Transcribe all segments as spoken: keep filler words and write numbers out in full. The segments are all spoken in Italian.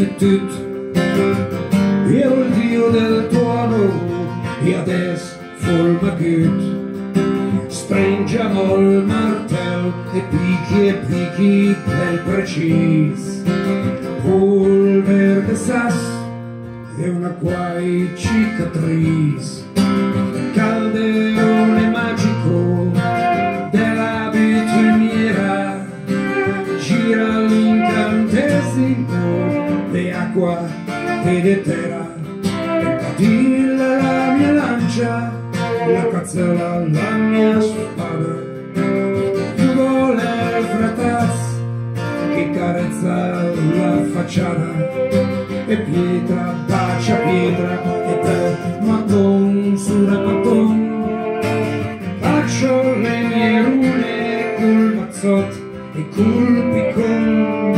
tut, io il dio del tuono, e adesso forma gut. Stringiamo il martello e picchi e picchi ben precis. Polver de sasso e una quai cicatrice. Calderone magico della bitumiera, gira l'incantesimo di acqua e di terra. E patilla la mia lancia, la cazzola la mia spada, chiudo le frataz che carezza la facciata, e pietra bacia pietra e per mattone su mattone faccio le mie rune col mazzotto e col piccone,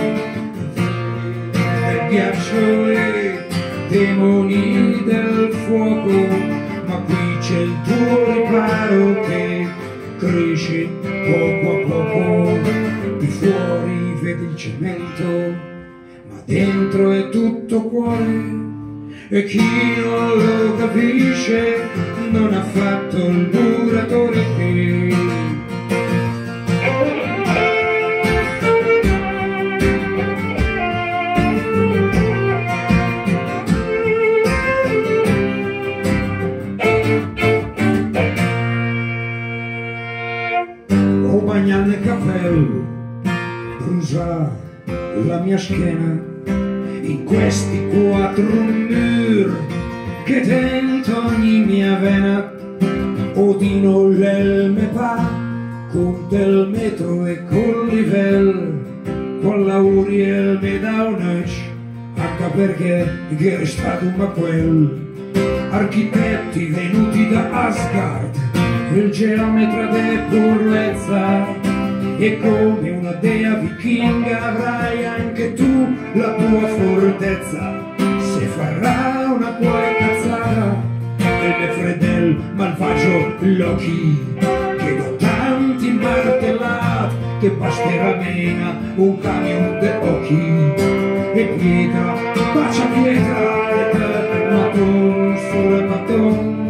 del ghiaccio e demoni del fuoco, ma qui c'è il tuo riparo che cresce poco a poco. Di fuori vedi il cemento, ma dentro è tutto cuore, e chi non lo capisce non ha fatto il muratore che ho bagnato il capello, brucia la mia schiena in questi quattro mur che dentro ogni mia vena. Odino l'elme pa con del metro e col livello, con l'auriel me da un'ec H perché che è stato ma quel architetti venuti da Asgard, il geometra de purezza, e come una dea vichinga avrai anche tu la tua fortezza. Se farà una quale cazzata del fredel malvagio l'occhi, che do tanti martellati che basterà mena un camion de occhi. E pietra bacia pietra e per maton sulle maton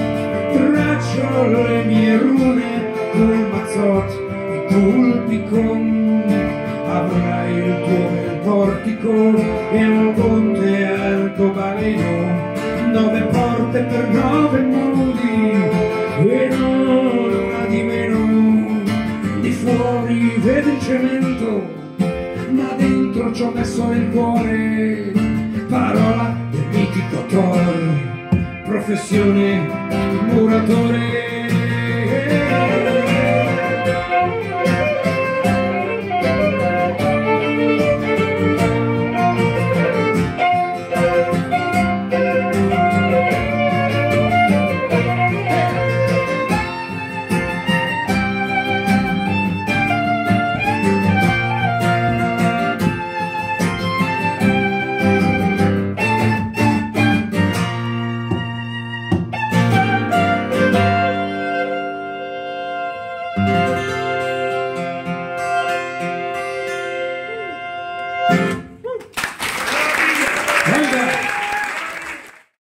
traccio le mie rune col mazzotto col piccone. Avrai il tuo bel portico e un ponte arcobaleno, nove porte per nove mondi e non una di meno. Di fuori vedi il cemento, ma dentro ci ho messo il cuore. Parola del mitico Thor, professione muratore. Venga!